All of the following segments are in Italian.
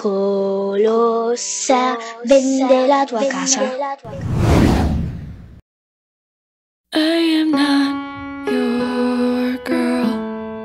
Colossea vende la tua casa. I am not your girl.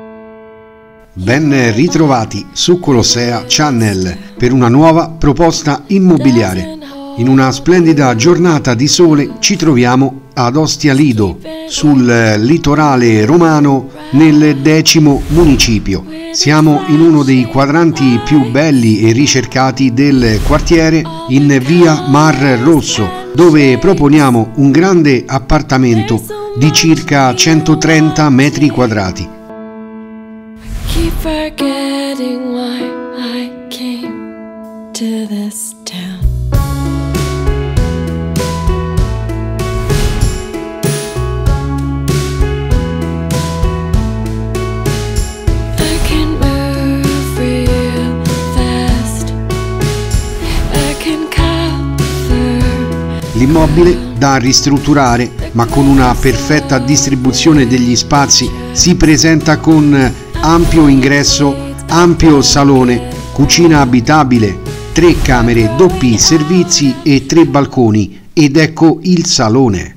Ben ritrovati su Colossea Channel per una nuova proposta immobiliare. In una splendida giornata di sole ci troviamo ad Ostia Lido, sul litorale romano, nel 10° municipio. Siamo in uno dei quadranti più belli e ricercati del quartiere, in via Mar Rosso, dove proponiamo un grande appartamento di circa 130 metri quadrati. Keep forgetting why I came to this town. I can move real fast. I can cover. L'immobile da ristrutturare, ma con una perfetta distribuzione degli spazi, si presenta con ampio ingresso, ampio salone, cucina abitabile, 3 camere, doppi servizi e 3 balconi, ed ecco il salone.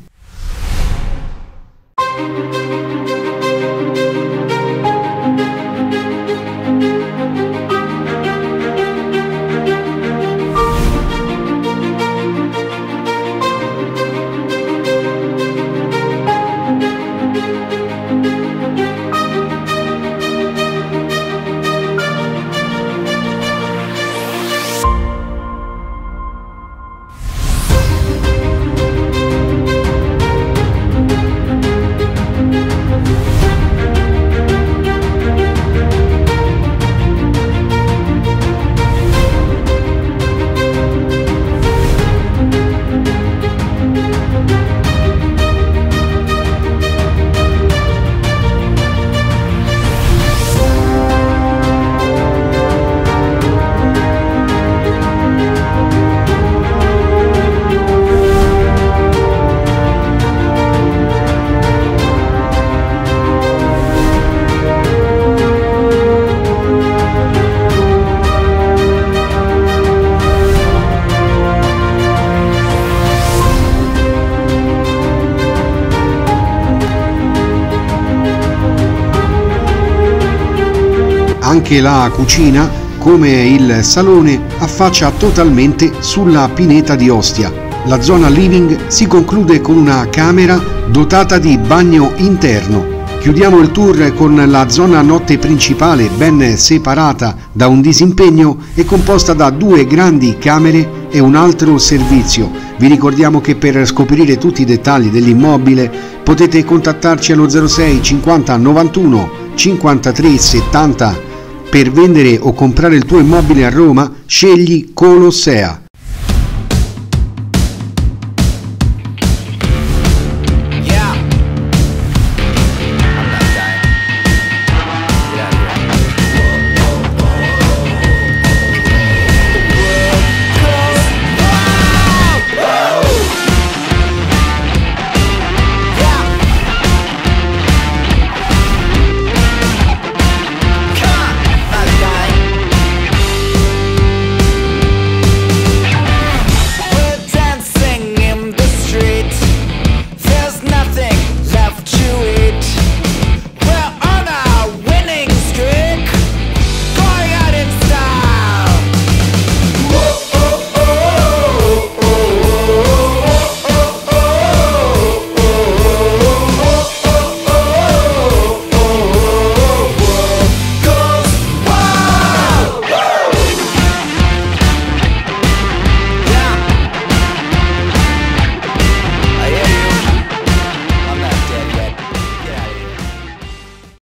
Anche la cucina, come il salone, affaccia totalmente sulla pineta di Ostia. La zona living si conclude con una camera dotata di bagno interno. Chiudiamo il tour con la zona notte principale, ben separata da un disimpegno e composta da 2 grandi camere e un altro servizio. Vi ricordiamo che per scoprire tutti i dettagli dell'immobile potete contattarci allo 06 50 91 53 70. Per vendere o comprare il tuo immobile a Roma, scegli Colossea.